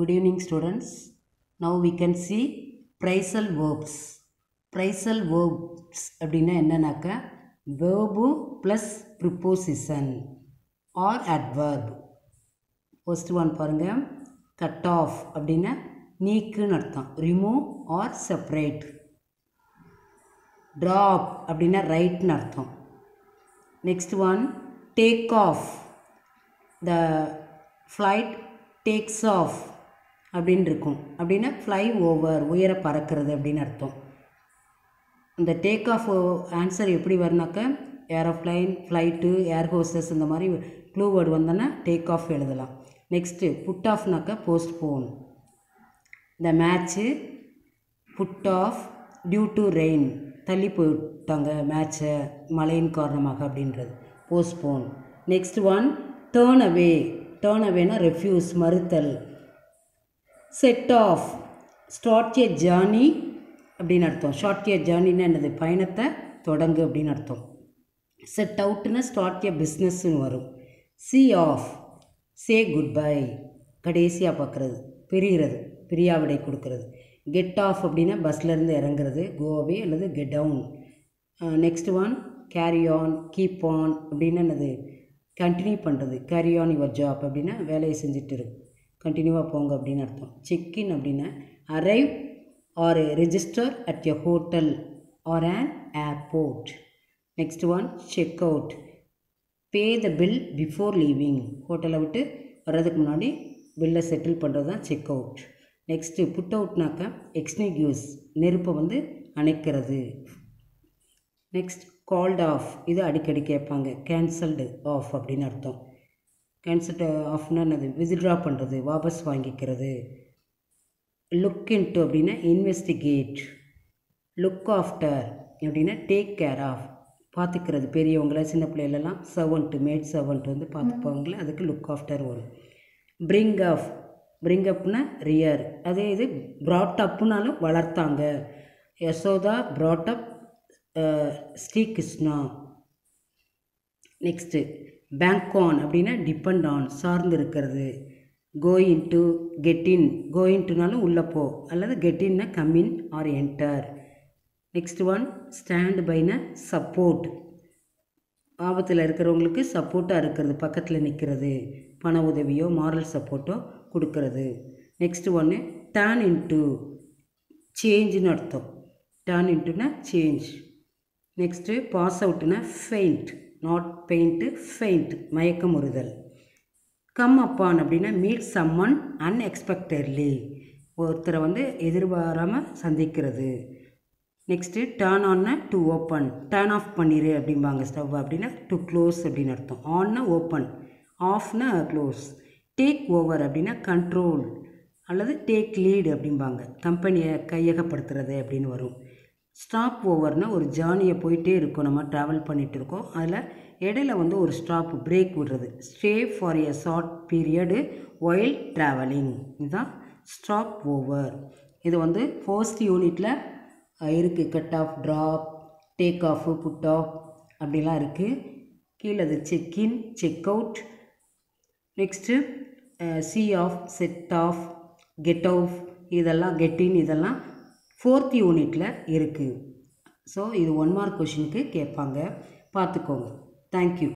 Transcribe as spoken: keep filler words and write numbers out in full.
Good evening students. Now we can see phrasal verbs. Phrasal verbs அப்படினா என்னன்னாக்க verb plus preposition or adverb. First one பாருங்க, cut off அப்படினா நீக்குன்னு அர்த்தம், remove or separate. Drop அப்படினா ரைட்னு அர்த்தம். Next one, take off. The flight takes off அப்படின்னு இருக்கும். அப்படின்னா ஃப்ளை ஓவர், உயர பறக்கிறது அப்படின்னு அர்த்தம். இந்த டேக் ஆஃப் ஆன்சர் எப்படி வரும்னாக்க ஏரோப்ளைன், ஃப்ளைட்டு, ஏர் ஹோஸ்டஸ் இந்த மாதிரி க்ளூ வேர்டு வந்தோன்னா டேக் ஆஃப் எழுதலாம். நெக்ஸ்ட்டு புட் ஆஃப்னாக்க போஸ்ட் போன். இந்த match put off due to rain, தள்ளி போயிட்டாங்க மேட்சை மழையின் காரணமாக அப்படின்றது postpone. Next one turn away. Turn அவேனா ரெஃப்யூஸ், மறுத்தல். Set off, start a journey அப்படின்னு அர்த்தம். ஸ்டார்ட் ஏ ஜேர்னின்னா என்னது, பயணத்தை தொடங்கு அப்படின்னு அர்த்தம். செட் அவுட்னா ஸ்டார்ட் ஏ பிஸ்னஸ்ன்னு வரும். See off, say good bye, கடைசியாக பார்க்குறது, பிரிகிறது, பிரியாவிடை கொடுக்கறது. கெட் ஆஃப் அப்படின்னா பஸ்லேருந்து இறங்குறது, கோவே அல்லது get down. Next one carry on, keep on அப்படின்னா என்னது, கண்டினியூ பண்ணுறது. கேரி ஆன் யுவர் ஜாப் அப்படின்னா வேலையை செஞ்சுட்டு இருக்கு, கண்டினியூவாக போங்க அப்படின்னு அர்த்தம். செக்இன் அப்படின்னா arrive or register at a hotel or an airport. Next one check out, pay the bill before leaving. ஹோட்டலை விட்டு வர்றதுக்கு முன்னாடி பில்லை செட்டில் பண்ணுறது தான் செக் அவுட். நெக்ஸ்ட்டு புட் அவுட்னாக்கா எக்ஸ்னிக்யூஸ், நெருப்பை வந்து அணைக்கிறது. நெக்ஸ்ட் கால்ட் ஆஃப், இது அடிக்கடி கேட்பாங்க, கேன்சல்டு ஆஃப் அப்படின்னு அர்த்தம். கேன்சல்டு ஆஃப்னா என்னது, வித்ட்ரா பண்ணுறது, வாபஸ் வாங்கிக்கிறது. லுக் இன்டு அப்படின்னா இன்வெஸ்டிகேட். லுக் ஆஃப்டர் அப்படின்னா டேக் கேர் ஆஃப், பார்த்துக்கிறது, பெரியவங்கள சின்ன பிள்ளைகளெல்லாம் சர்வெண்ட்டு, மேட் சர்வெண்ட் வந்து பார்த்துப்பவங்கள, அதுக்கு லுக் ஆஃப்டர் வரும். பிரிங் அப், பிரிங் அப்னா ரியர். அதே இது ப்ராட் அப்புனாலும் வளர்த்தாங்க. Yashoda brought up Shri Krishna. Next bank on அப்படின்னா டிபெண்ட் ஆன், சார்ந்து இருக்கிறது. கோயிங் டு, கெட்டின், கோயிங் டுனாலும் உள்ளே போ, அல்லது கெட்டின்னா come in or enter. Next one stand பைனா சப்போர்ட், ஆபத்தில் இருக்கிறவங்களுக்கு சப்போர்ட்டாக இருக்கிறது, பக்கத்தில் நிற்கிறது, பண உதவியோ மாரல் சப்போர்ட்டோ கொடுக்கறது. நெக்ஸ்ட் ஒன்று டர்ன் இன்டு, சேஞ்சுன்னு அர்த்தம். டர்ன் இன்டுனா சேஞ்ச். நெக்ஸ்ட்டு பாஸ் அவுட்னா ஃபெயிண்ட், நாட் பெயிண்ட்டு, ஃபெயிண்ட் மயக்கம் உறுதல். கம் அப்பான் அப்படின்னா மீட் சம்மன் அன்எக்ஸ்பெக்டட்லி, ஒருத்தரை வந்து எதிர்பாராமல் சந்திக்கிறது. நெக்ஸ்ட்டு டர்ன் ஆன்னா டு ஓப்பன், டர்ன் ஆஃப் பண்ணிடு அப்படிம்பாங்க ஸ்டவ், அப்படின்னா டு க்ளோஸ் அப்படின்னு அர்த்தம். ஆன்னா ஓப்பன், ஆஃப்னா க்ளோஸ். டேக் ஓவர் அப்படின்னா கண்ட்ரோல் அல்லது டேக் லீடு அப்படிம்பாங்க, கம்பெனியை கையகப்படுத்துறது அப்படின்னு வரும். ஸ்டாப் ஓவர்னால் ஒரு ஜேர்னியை போயிட்டே இருக்கும், நம்ம ட்ராவல் பண்ணிகிட்டு இருக்கோம், அதில் இடையில வந்து ஒரு ஸ்டாப், பிரேக் விடுறது. Stay for a short period while travelling, இதுதான் ஸ்டாப் ஓவர். இது வந்து ஃபர்ஸ்ட் யூனிட்டில் இருக்குது. Cut off, drop, take off, put off அப்படிலாம் இருக்குது. கீழே அது check in, check out. Next see off, set off, get off, இதெல்லாம் கெட்டின், இதெல்லாம் ஃபோர்த் யூனிட்டில் இருக்குது. ஸோ இது ஒன் மார்க் கொஷினுக்கு கேட்பாங்க, பார்த்துக்கோங்க. தேங்க்யூ.